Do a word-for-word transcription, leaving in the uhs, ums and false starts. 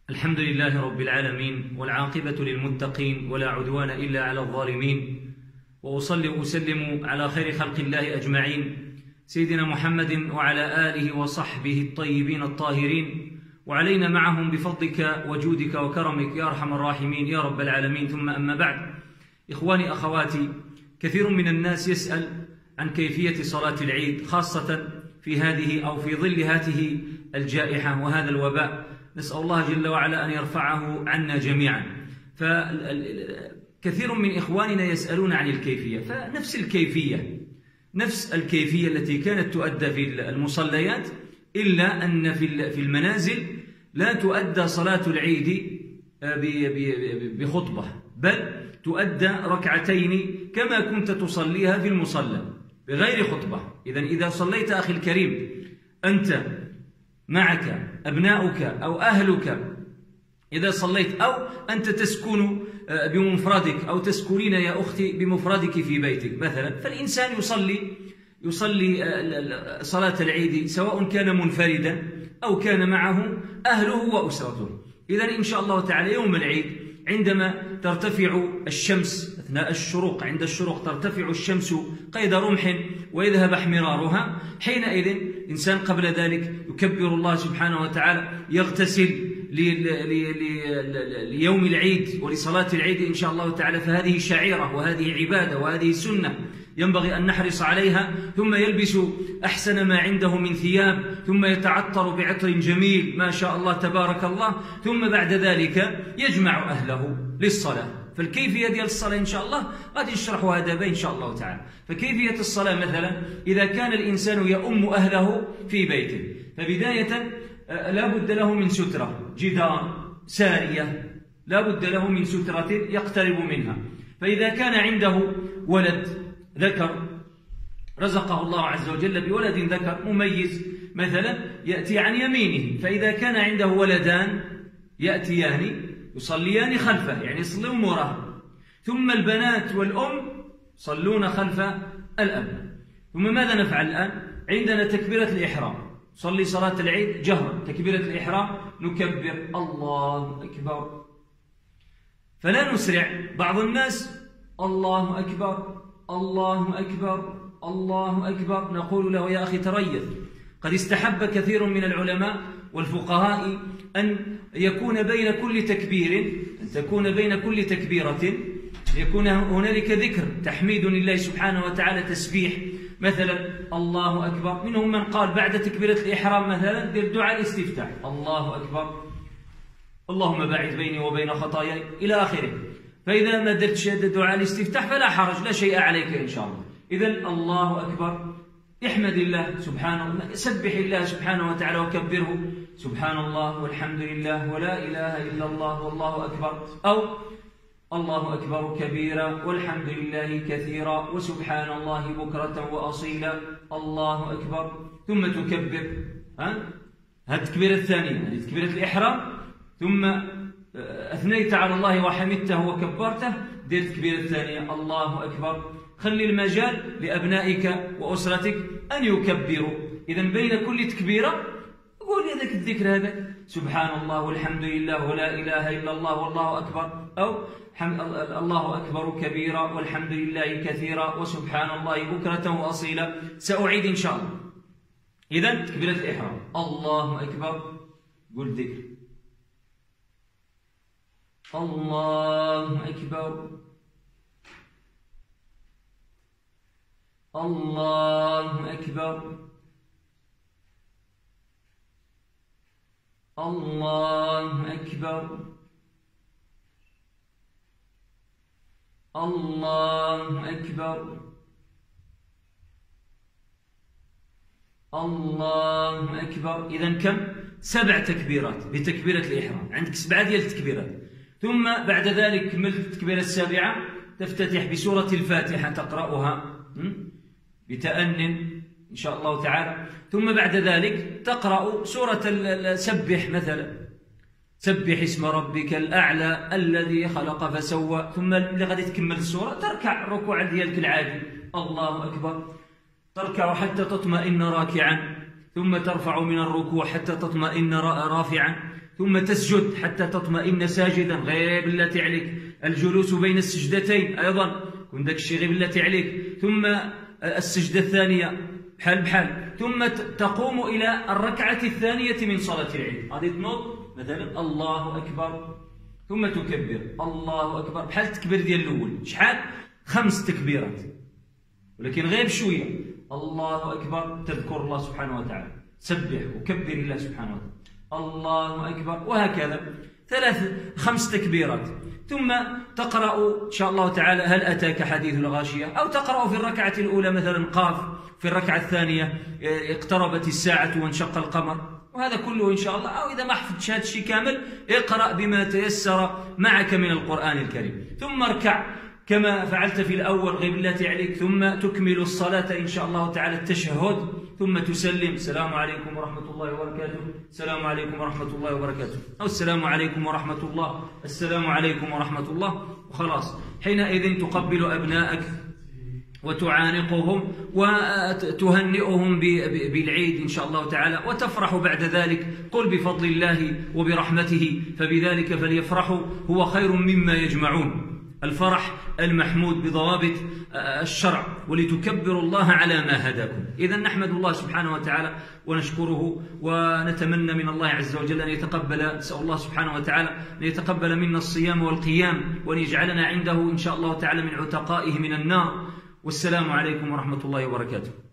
الحمد لله رب العالمين، والعاقبة للمتقين، ولا عدوان إلا على الظالمين. وأصلي وأسلم على خير خلق الله أجمعين، سيدنا محمد وعلى آله وصحبه الطيبين الطاهرين، وعلينا معهم بفضلك وجودك وكرمك يا أرحم الراحمين يا رب العالمين. ثم أما بعد، إخواني أخواتي، كثير من الناس يسأل عن كيفية صلاة العيد، خاصة في هذه أو في ظل هذه الجائحة وهذا الوباء. نسأل الله جل وعلا أن يرفعه عنا جميعا. فكثير من إخواننا يسألون عن الكيفية، فنفس الكيفية نفس الكيفية التي كانت تؤدى في المصليات، إلا أن في المنازل لا تؤدى صلاة العيد بخطبة، بل تؤدى ركعتين كما كنت تصليها في المصلى بغير خطبة. إذن إذا صليت أخي الكريم أنت معك أبناؤك أو أهلك، إذا صليت أو أنت تسكن بمفردك أو تسكنين يا أختي بمفردك في بيتك مثلا، فالإنسان يصلي يصلي صلاة العيد سواء كان منفردا أو كان معه أهله وأسرته. إذن إن شاء الله تعالى يوم العيد عندما ترتفع الشمس أثناء الشروق، عند الشروق ترتفع الشمس قيد رمح ويذهب احمرارها، حينئذ الإنسان قبل ذلك يكبر الله سبحانه وتعالى، يغتسل ليوم العيد ولصلاة العيد إن شاء الله تعالى. فهذه شعيرة وهذه عبادة وهذه سنة ينبغي أن نحرص عليها. ثم يلبس أحسن ما عنده من ثياب، ثم يتعطر بعطر جميل ما شاء الله تبارك الله، ثم بعد ذلك يجمع أهله للصلاة. فالكيفية ديال الصلاة إن شاء الله غادي نشرحها دابا إن شاء الله تعالى. فكيفية الصلاة مثلا إذا كان الإنسان يؤم أهله في بيته، فبداية لا بد له من سترة، جدار، سارية، لا بد له من سترة يقترب منها. فإذا كان عنده ولد ذكر رزقه الله عز وجل بولد ذكر مميز مثلا، يأتي عن يمينه. فإذا كان عنده ولدان يأتيان يصليان خلفه، يعني يصلون وراه. ثم البنات والأم يصلون خلف الأب. ثم ماذا نفعل الآن؟ عندنا تكبيرة الإحرام، صلي صلاة العيد جهرا، تكبيرة الإحرام نكبر الله أكبر، فلا نسرع. بعض الناس الله أكبر الله أكبر الله أكبر، نقول له يا أخي تريث. قد استحب كثير من العلماء والفقهاء أن يكون بين كل تكبير أن تكون بين كل تكبيرة يكون هنالك ذكر تحميد لله سبحانه وتعالى، تسبيح مثلا الله أكبر. منهم من قال بعد تكبيرة الإحرام مثلا دير دعاء الاستفتاح، الله أكبر اللهم باعد بيني وبين خطاياي إلى آخره. فإذا ما درتش دعاء الاستفتاح فلا حرج، لا شيء عليك إن شاء الله. إذن الله أكبر، احمد الله سبحانه الله، سبح الله سبحانه وتعالى وكبره، سبحان الله والحمد لله ولا إله إلا الله والله أكبر، أو الله أكبر كبيرا والحمد لله كثيرا وسبحان الله بكرة وأصيلا، الله أكبر. ثم تكبر، ها هذه التكبيرة الثانية، هذه تكبيرة الإحرام. ثم أثنيت على الله وحمدته وكبرته، دير التكبيرة الثانية الله أكبر. خلي المجال لأبنائك وأسرتك أن يكبروا. إذن بين كل تكبيرة قول هذاك الذكر هذا، سبحان الله والحمد لله ولا إله إلا الله والله أكبر، أو الله أكبر كبيرا والحمد لله كثيرا وسبحان الله بكرة وأصيلا. سأعيد إن شاء الله. إذن تكبيرة الإحرام الله أكبر، قل ذكر الله أكبر الله أكبر الله أكبر الله أكبر الله أكبر. إذن كم؟ سبع تكبيرات بتكبيرة الإحرام، عندك سبعة ديال التكبيرات. ثم بعد ذلك كملت التكبيرة السابعة، تفتتح بسورة الفاتحة تقرأها بتأن إن شاء الله تعالى. ثم بعد ذلك تقرأ سورة سبح مثلا، سبح اسم ربك الأعلى الذي خلق فسوى. ثم اللي غادي تكمل السورة تركع الركوع ديالك العادي، الله أكبر، تركع حتى تطمئن راكعا. ثم ترفع من الركوع حتى تطمئن رافعا، ثم تسجد حتى تطمئن ساجدا، غير بالله عليك الجلوس بين السجدتين أيضا كن داك الشيء غير بالله عليك، ثم السجدة الثانية بحال بحال، ثم تقوم إلى الركعة الثانية من صلاة العيد. غادي تنوض مثلا الله أكبر ثم تكبر الله أكبر بحال التكبير ديال الأول، شحال؟ خمس تكبيرات، ولكن غير بشوية. الله أكبر تذكر الله سبحانه وتعالى، سبح وكبر الله سبحانه وتعالى، الله أكبر، وهكذا ثلاث خمس تكبيرات. ثم تقرأ إن شاء الله تعالى هل أتاك حديث الغاشية، أو تقرأ في الركعة الأولى مثلا قاف، في الركعة الثانية اقتربت الساعة وانشق القمر، وهذا كله إن شاء الله. أو إذا ما حفظتش هذا الشيء كامل اقرأ بما تيسر معك من القرآن الكريم، ثم اركع كما فعلت في الأول غير بالله عليك، ثم تكمل الصلاة إن شاء الله تعالى التشهد، ثم تسلم السلام عليكم ورحمة الله وبركاته، السلام عليكم ورحمة الله وبركاته، أو السلام عليكم ورحمة الله، السلام عليكم ورحمة الله، وخلاص. حينئذ تقبل أبنائك وتعانقهم وتهنئهم بالعيد إن شاء الله تعالى، وتفرح بعد ذلك. قل بفضل الله وبرحمته فبذلك فليفرحوا هو خير مما يجمعون. الفرح المحمود بضوابط الشرع، ولتكبروا الله على ما هداكم. إذا نحمد الله سبحانه وتعالى ونشكره، ونتمنى من الله عز وجل أن يتقبل، نسأل الله سبحانه وتعالى أن يتقبل منا الصيام والقيام، وأن يجعلنا عنده إن شاء الله تعالى من عتقائه من النار. والسلام عليكم ورحمة الله وبركاته.